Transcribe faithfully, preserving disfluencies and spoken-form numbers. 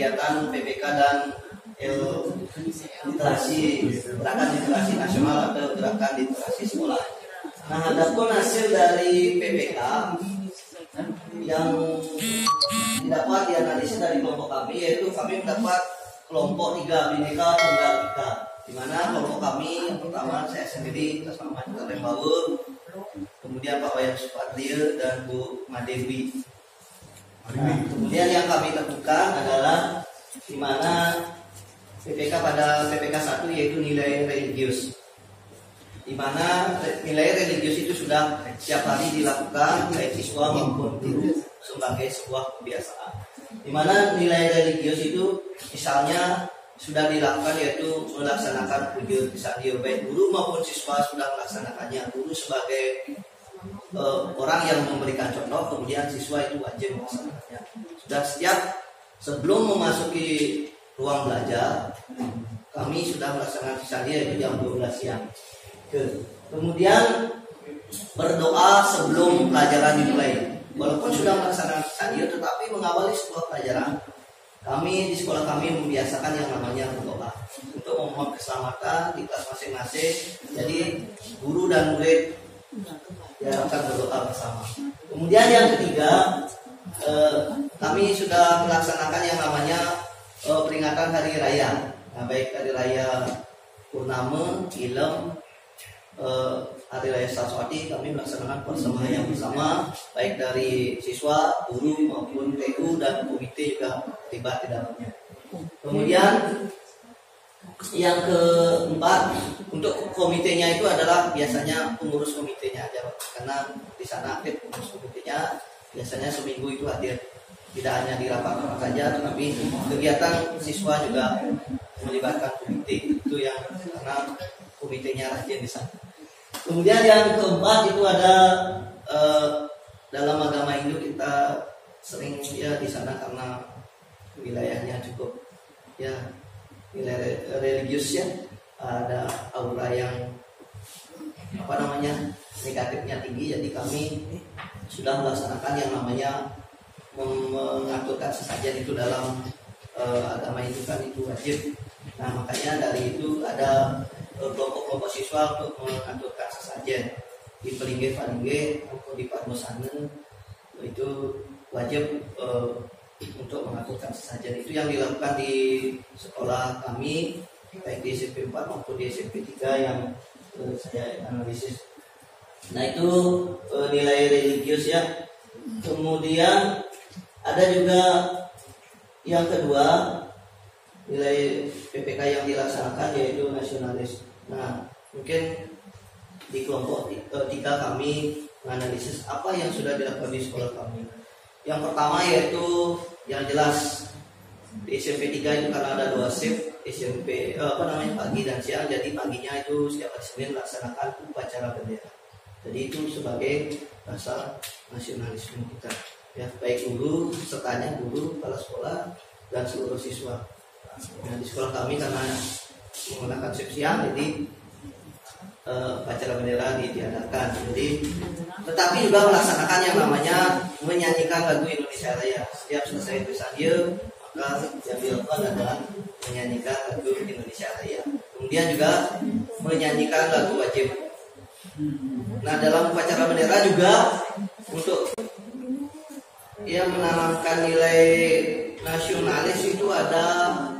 kegiatan P P K dan L literasi, gerakan literasi nasional atau gerakan literasi sekolah. Nah, adapun hasil dari P P K yang didapat dianalisis dari kelompok kami, yaitu kami mendapat kelompok tiga Bhinneka Tunggal Ika, di mana kelompok kami yang pertama saya sendiri atas nama Rembaur, kemudian Pak Wayan Supadlir dan Bu Madewi. Nah, kemudian yang kami tentukan adalah di mana P P K pada P P K satu yaitu nilai religius, di mana nilai religius itu sudah setiap hari dilakukan baik siswa maupun guru sebagai sebuah kebiasaan. Di mana nilai religius itu misalnya sudah dilakukan yaitu melaksanakan puja Sadio, baik guru maupun siswa sudah melaksanakannya. Guru sebagai uh, orang yang memberikan contoh, kemudian siswa itu wajib melaksanakannya. Sudah setiap sebelum memasuki ruang belajar kami sudah melaksanakan Sadio yaitu jam dua belas siang. Kemudian berdoa sebelum pelajaran dimulai. Walaupun sudah melaksanakan Sadio tetapi mengawali sebuah pelajaran, kami di sekolah kami membiasakan yang namanya berdoa untuk memohon keselamatan di kelas masing-masing. Jadi guru dan murid ya akan berdoa bersama. Kemudian yang ketiga, eh, kami sudah melaksanakan yang namanya eh, peringatan hari raya. Nah, baik hari raya Purnama, Ilem, eh, hari raya Saraswati, kami melaksanakan persembahyaan bersama baik dari siswa, guru maupun T U dan komite juga terlibat di dalamnya. Kemudian yang keempat, untuk komitenya itu adalah biasanya pengurus komitenya aja, karena di sana aktif pengurus komitenya, biasanya seminggu itu hadir, tidak hanya di rapat-rapat saja, tetapi kegiatan siswa juga melibatkan komite, itu yang karena komitenya rajin di sana. Kemudian yang keempat itu ada eh, dalam agama Hindu kita sering ya di sana karena wilayahnya cukup ya wilayah religius ya, ada aura yang apa namanya negatifnya tinggi, jadi kami sudah melaksanakan yang namanya mengaturkan sesajen itu dalam eh, agama Hindu kan itu wajib. Nah makanya dari itu ada kelompok-kelompok siswa untuk mengaturkan sesajen di Pelingge-Palingge maupun di Padmosana, itu wajib uh, untuk mengaturkan sesajen. Itu yang dilakukan di sekolah kami baik di S M P empat maupun di S M P tiga yang uh, saya analisis. Nah itu uh, nilai religius ya. Kemudian ada juga yang kedua, nilai P P K yang dilaksanakan yaitu nasionalis. Nah, mungkin di kelompok tiga kami menganalisis apa yang sudah dilakukan di sekolah kami. Yang pertama yaitu yang jelas di S M P tiga itu karena ada dua shift S M P eh, apa namanya pagi dan siang, jadi paginya itu setiap hari Senin melaksanakan upacara bendera. Jadi itu sebagai dasar nasionalisme kita. Ya, baik guru, sertanya guru, kepala sekolah dan seluruh siswa. Nah, di sekolah kami karena menggunakan shift siang, jadi uh, upacara bendera ditiadakan. Jadi, tetapi juga melaksanakan yang namanya menyanyikan lagu Indonesia Raya. Setiap selesai Sadio, maka yang dilakukan adalah menyanyikan lagu Indonesia Raya. Kemudian juga menyanyikan lagu wajib. Nah, dalam upacara bendera juga untuk ia menanamkan nilai nasionalis itu ada